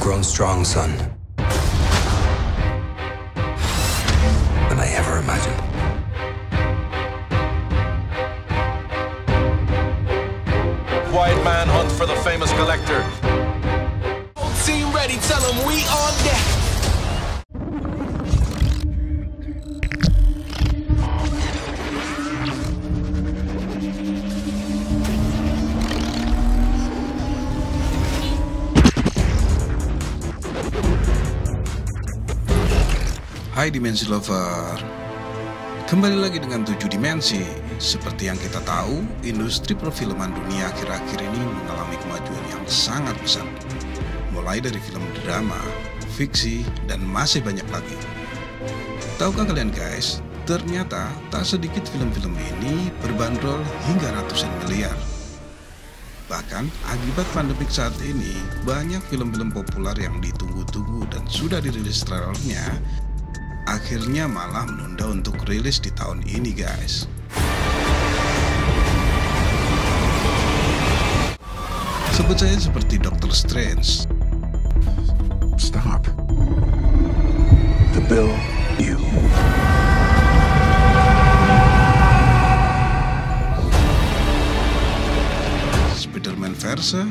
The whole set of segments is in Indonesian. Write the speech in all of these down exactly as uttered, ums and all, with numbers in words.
grown strong, son. Than I ever imagined. Quiet man hunt for the famous collector. Team ready, tell them we on deck. Hai Dimensi Lover, kembali lagi dengan tujuh dimensi. Seperti yang kita tahu, industri perfilman dunia akhir-akhir ini mengalami kemajuan yang sangat besar. Mulai dari film drama, fiksi, dan masih banyak lagi. Tahukah kalian guys, ternyata tak sedikit film-film ini berbanderol hingga ratusan miliar. Bahkan akibat pandemik saat ini, banyak film-film populer yang ditunggu-tunggu dan sudah dirilis trailernya akhirnya malah menunda untuk rilis di tahun ini guys. Sebut saja seperti Doctor Strange. Stop. The bill, you. Spider-Man Verse,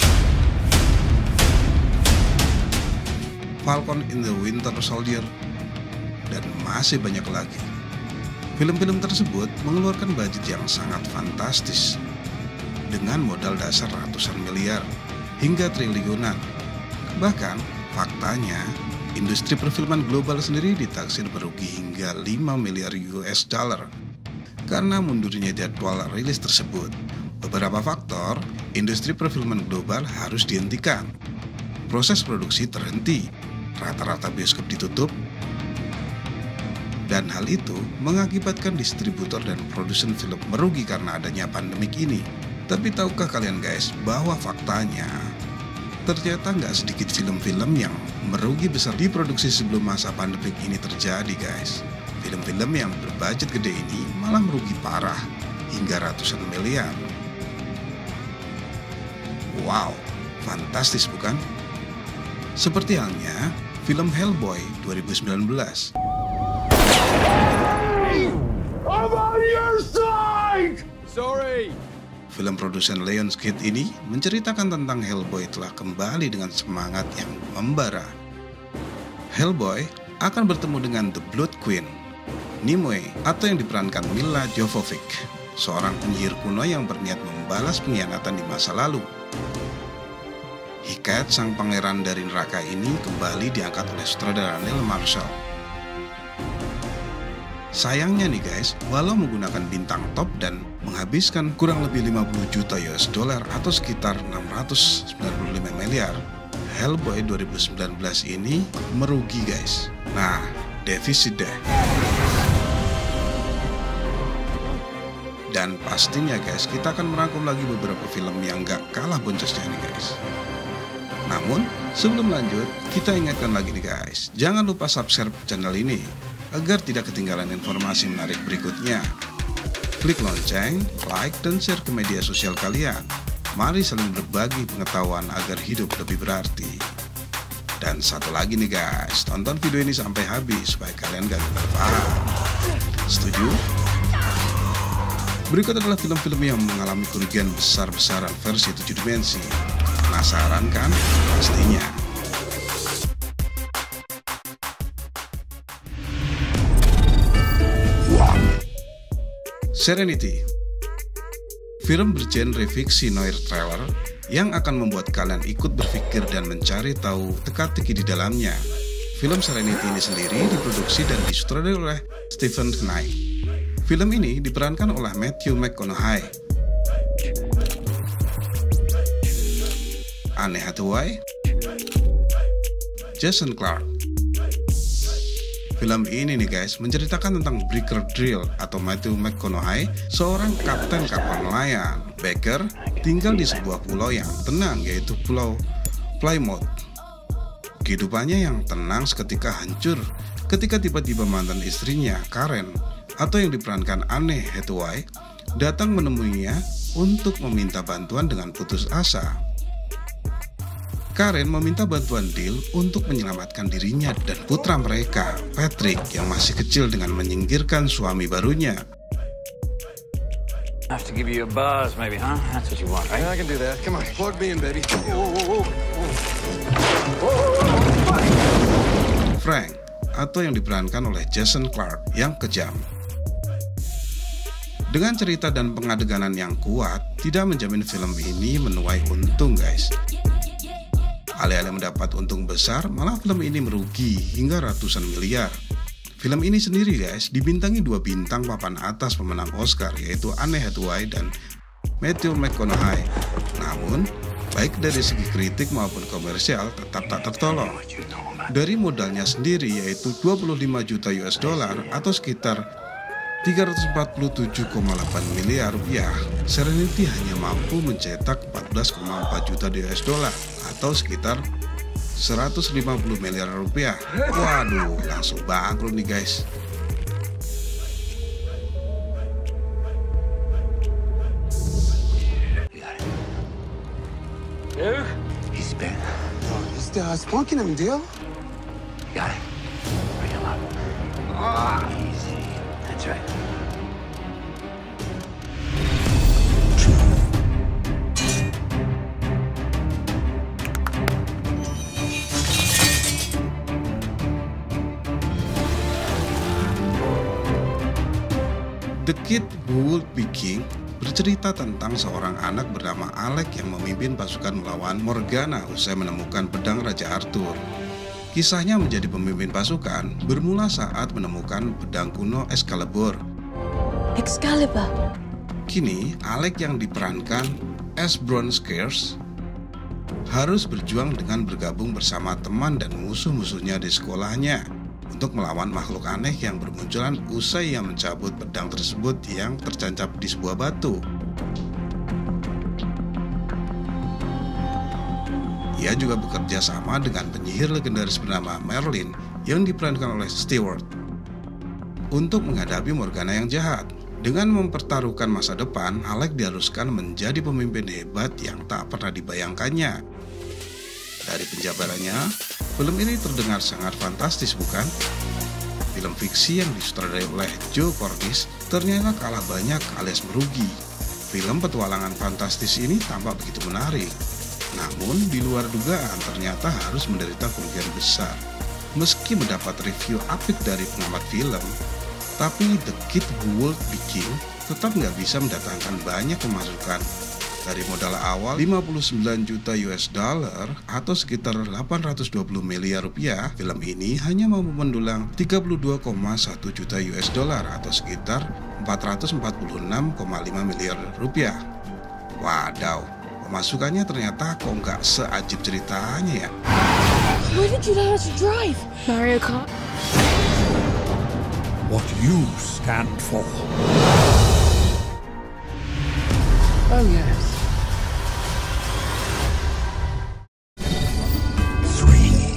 Falcon in the Winter Soldier, dan masih banyak lagi. Film-film tersebut mengeluarkan budget yang sangat fantastis dengan modal dasar ratusan miliar hingga triliunan. Bahkan faktanya industri perfilman global sendiri ditaksir merugi hingga lima miliar U S dollar karena mundurnya jadwal rilis tersebut. Beberapa faktor, industri perfilman global harus dihentikan. Proses produksi terhenti, rata-rata bioskop ditutup, dan hal itu mengakibatkan distributor dan produsen film merugi karena adanya pandemik ini. Tapi tahukah kalian guys, bahwa faktanya ternyata nggak sedikit film-film yang merugi besar diproduksi sebelum masa pandemik ini terjadi guys. Film-film yang berbudget gede ini malah merugi parah hingga ratusan miliar. Wow, fantastis bukan? Seperti halnya film Hellboy dua ribu sembilan belas. I'm on your side. Sorry. Film produsen Lionsgate ini menceritakan tentang Hellboy telah kembali dengan semangat yang membara. Hellboy akan bertemu dengan The Blood Queen, Nimue, atau yang diperankan Milla Jovovich, seorang penyihir kuno yang berniat membalas pengkhianatan di masa lalu. Hikayat sang pangeran dari neraka ini kembali diangkat oleh sutradara Neil Marshall. Sayangnya nih guys, walau menggunakan bintang top dan menghabiskan kurang lebih lima puluh juta U S dollar atau sekitar enam ratus sembilan puluh lima miliar, Hellboy dua ribu sembilan belas ini merugi guys. Nah, defisit deh. Dan pastinya guys, kita akan merangkum lagi beberapa film yang gak kalah boncosnya nih guys. Namun, sebelum lanjut, kita ingatkan lagi nih guys, jangan lupa subscribe channel ini agar tidak ketinggalan informasi menarik berikutnya. Klik lonceng, like, dan share ke media sosial kalian. Mari saling berbagi pengetahuan agar hidup lebih berarti. Dan satu lagi nih guys, tonton video ini sampai habis supaya kalian gak gagal paham. Setuju? Berikut adalah film-film yang mengalami kerugian besar-besaran versi tujuh dimensi. Penasaran kan? Pastinya. Serenity, film bergenre fiksi noir thriller yang akan membuat kalian ikut berpikir dan mencari tahu teka-teki di dalamnya. Film Serenity ini sendiri diproduksi dan disutradarai oleh Stephen Knight. Film ini diperankan oleh Matthew McConaughey, Anne Hathaway, Jason Clarke. Film ini nih guys menceritakan tentang Baker Drill atau Matthew McConaughey, seorang kapten kapal nelayan. Baker tinggal di sebuah pulau yang tenang yaitu Pulau Plymouth. Kehidupannya yang tenang seketika hancur ketika tiba-tiba mantan istrinya Karen atau yang diperankan Anne Hathaway datang menemuinya untuk meminta bantuan dengan putus asa. Karen meminta bantuan Dale untuk menyelamatkan dirinya dan putra mereka, Patrick, yang masih kecil dengan menyingkirkan suami barunya. I have to give you a buzz, maybe, huh? That's what you want, right? Yeah, I can do that. Come on, plug me in, baby. Frank, atau yang diperankan oleh Jason Clarke, yang kejam. Dengan cerita dan pengadeganan yang kuat, tidak menjamin film ini menuai untung, guys. Alih-alih mendapat untung besar, malah film ini merugi hingga ratusan miliar. Film ini sendiri, guys, dibintangi dua bintang papan atas pemenang Oscar, yaitu Anne Hathaway dan Matthew McConaughey. Namun, baik dari segi kritik maupun komersial tetap tak tertolong. Dari modalnya sendiri, yaitu dua puluh lima juta U S dollar atau sekitar tiga ratus empat puluh tujuh koma delapan miliar rupiah, Serenity hanya mampu mencetak empat belas koma empat juta U S dollar atau sekitar seratus lima puluh miliar rupiah. Waduh, langsung bangkrut nih, guys. He's been. Oh, he's uh, spunking him, Dale. Got it. Bring him up. Ah, easy. That's right. The Kid Who Would Be King bercerita tentang seorang anak bernama Alec yang memimpin pasukan melawan Morgana usai menemukan pedang Raja Arthur. Kisahnya menjadi pemimpin pasukan bermula saat menemukan pedang kuno Excalibur. Excalibur. Kini, Alec yang diperankan as Bron Scarce harus berjuang dengan bergabung bersama teman dan musuh-musuhnya di sekolahnya untuk melawan makhluk aneh yang bermunculan usai ia mencabut pedang tersebut yang tercancap di sebuah batu. Ia juga bekerja sama dengan penyihir legendaris bernama Merlin yang diperankan oleh Stewart untuk menghadapi Morgana yang jahat. Dengan mempertaruhkan masa depan, Alec diharuskan menjadi pemimpin hebat yang tak pernah dibayangkannya. Dari penjabarannya, film ini terdengar sangat fantastis, bukan? Film fiksi yang disutradarai oleh Joe Cornish ternyata kalah banyak alias merugi. Film petualangan fantastis ini tampak begitu menarik, namun di luar dugaan ternyata harus menderita kerugian besar. Meski mendapat review apik dari pengamat film, tapi The Kid Who Would Be King tetap nggak bisa mendatangkan banyak pemasukan. Dari modal awal lima puluh sembilan juta U S dollar atau sekitar delapan ratus dua puluh miliar rupiah, film ini hanya mampu mendulang tiga puluh dua koma satu juta U S dollar atau sekitar empat ratus empat puluh enam koma lima miliar rupiah. Wadaw, pemasukannya ternyata kok nggak seajib ceritanya ya. Why did you learn how to drive? Mario Kart. What you stand for. Oh, yes. Three.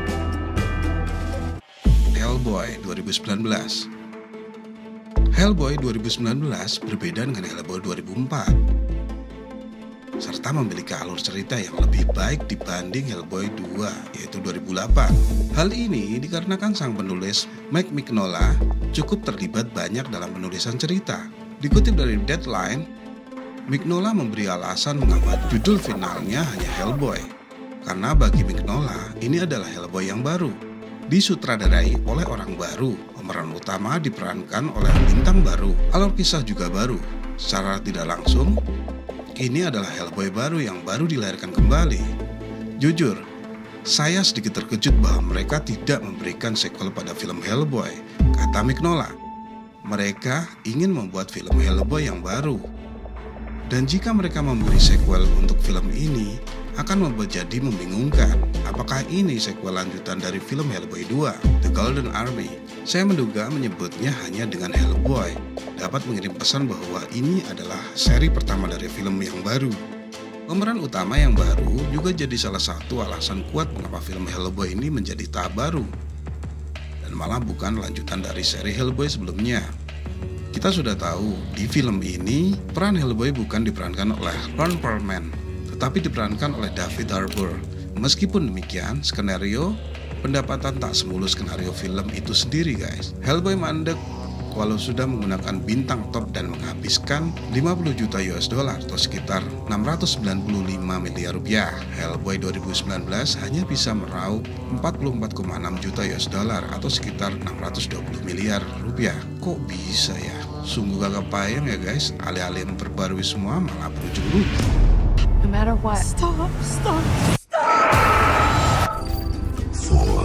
Hellboy dua ribu sembilan belas. Hellboy dua ribu sembilan belas berbeda dengan Hellboy dua ribu empat, serta memiliki alur cerita yang lebih baik dibanding Hellboy dua, yaitu dua ribu delapan. Hal ini dikarenakan sang penulis Mike Mignola cukup terlibat banyak dalam penulisan cerita. Dikutip dari Deadline, Mignola memberi alasan mengapa judul finalnya hanya Hellboy. Karena bagi Mignola, ini adalah Hellboy yang baru, disutradarai oleh orang baru, pemeran utama diperankan oleh bintang baru, alur kisah juga baru. Secara tidak langsung, ini adalah Hellboy baru yang baru dilahirkan kembali. Jujur, saya sedikit terkejut bahwa mereka tidak memberikan sequel pada film Hellboy, kata Mignola. Mereka ingin membuat film Hellboy yang baru. Dan jika mereka memberi sequel untuk film ini, akan membuat jadi membingungkan. Apakah ini sequel lanjutan dari film Hellboy dua, The Golden Army? Saya menduga menyebutnya hanya dengan Hellboy dapat mengirim pesan bahwa ini adalah seri pertama dari film yang baru. Pemeran utama yang baru juga jadi salah satu alasan kuat mengapa film Hellboy ini menjadi tahap baru, dan malah bukan lanjutan dari seri Hellboy sebelumnya. Kita sudah tahu, di film ini peran Hellboy bukan diperankan oleh Ron Perlman, tetapi diperankan oleh David Harbour. Meskipun demikian, skenario pendapatan tak semulus skenario film itu sendiri guys. Hellboy mandek walau sudah menggunakan bintang top dan menghabiskan lima puluh juta U S dollar atau sekitar enam ratus sembilan puluh lima miliar rupiah. Hellboy dua ribu sembilan belas hanya bisa meraup empat puluh empat koma enam juta U S dollar atau sekitar enam ratus dua puluh miliar rupiah. Kok bisa ya? Sungguh gak kebayang ya guys, alih-alih memperbarui semua malah berujung rugi. No matter what. Stop, stop, Fall.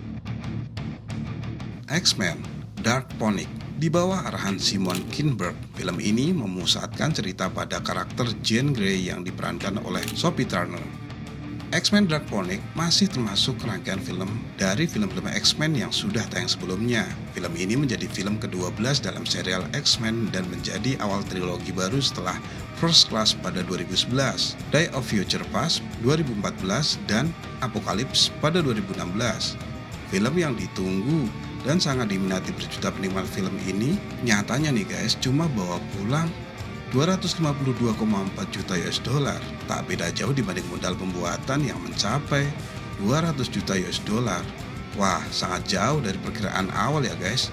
X-Men Dark Phoenix. Di bawah arahan Simon Kinberg, film ini memusatkan cerita pada karakter Jean Grey yang diperankan oleh Sophie Turner. X-Men Dark Phoenix masih termasuk rangkaian film dari film-film X-Men yang sudah tayang sebelumnya. Film ini menjadi film kedua belas dalam serial X-Men dan menjadi awal trilogi baru setelah First Class pada dua ribu sebelas, Day of Future Past dua ribu empat belas, dan Apocalypse pada dua ribu enam belas. Film yang ditunggu dan sangat diminati berjuta penikmat film ini nyatanya nih guys cuma bawa pulang dua ratus lima puluh dua koma empat juta U S dollar. Tak beda jauh dibanding modal pembuatan yang mencapai dua ratus juta U S dollar. Wah, sangat jauh dari perkiraan awal ya guys.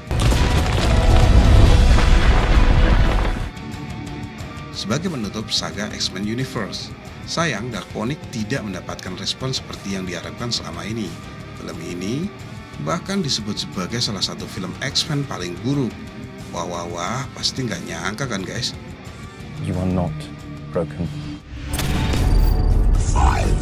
Sebagai penutup saga X-Men Universe, sayang Dark Phoenix tidak mendapatkan respon seperti yang diharapkan selama ini. Film ini bahkan disebut sebagai salah satu film X-Men paling buruk. Wah wah wah, pasti nggak nyangka kan guys? You are not broken. Five.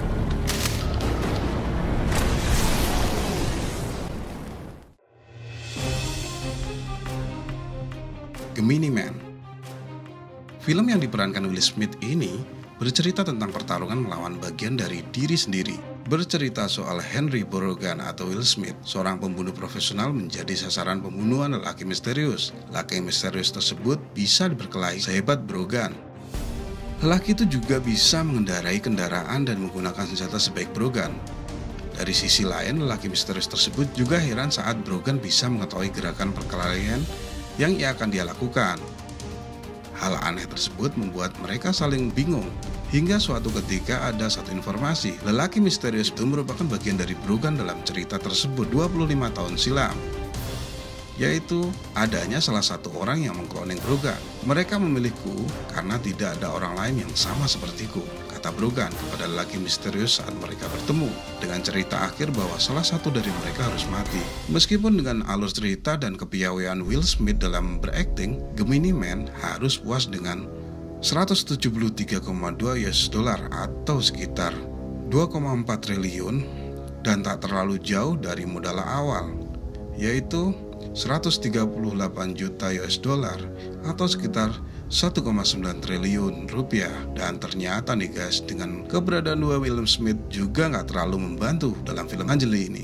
Gemini Man. Film yang diperankan Will Smith ini bercerita tentang pertarungan melawan bagian dari diri sendiri. Bercerita soal Henry Brogan atau Will Smith, seorang pembunuh profesional menjadi sasaran pembunuhan lelaki misterius. Lelaki misterius tersebut bisa berkelahi sehebat Brogan. Lelaki itu juga bisa mengendarai kendaraan dan menggunakan senjata sebaik Brogan. Dari sisi lain, lelaki misterius tersebut juga heran saat Brogan bisa mengetahui gerakan perkelahian yang ia akan dia lakukan. Hal aneh tersebut membuat mereka saling bingung, hingga suatu ketika ada satu informasi, lelaki misterius itu merupakan bagian dari Brogan dalam cerita tersebut dua puluh lima tahun silam, yaitu adanya salah satu orang yang mengkloning Brogan. Mereka memilihku karena tidak ada orang lain yang sama sepertiku, kata Brogan kepada lelaki misterius saat mereka bertemu, dengan cerita akhir bahwa salah satu dari mereka harus mati. Meskipun dengan alur cerita dan kepiawaian Will Smith dalam berakting, Gemini Man harus puas dengan seratus tujuh puluh tiga koma dua U S dollar atau sekitar dua koma empat triliun dan tak terlalu jauh dari modal awal, yaitu seratus tiga puluh delapan juta U S dollar atau sekitar satu koma sembilan triliun rupiah. Dan ternyata nih guys, dengan keberadaan dua Will Smith juga nggak terlalu membantu dalam film Angeli ini.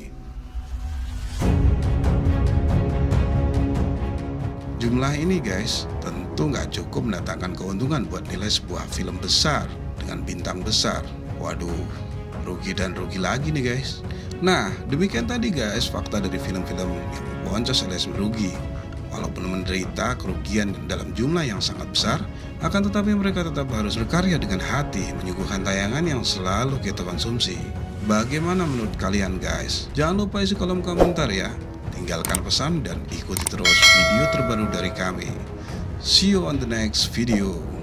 Jumlah ini guys tentu nggak cukup mendatangkan keuntungan buat nilai sebuah film besar dengan bintang besar. Waduh, rugi dan rugi lagi nih guys. Nah, demikian tadi guys fakta dari film-film yang boncos alias merugi. Walaupun menderita kerugian dalam jumlah yang sangat besar, akan tetapi mereka tetap harus berkarya dengan hati, menyuguhkan tayangan yang selalu kita konsumsi. Bagaimana menurut kalian guys? Jangan lupa isi kolom komentar ya. Tinggalkan pesan dan ikuti terus video terbaru dari kami. See you on the next video.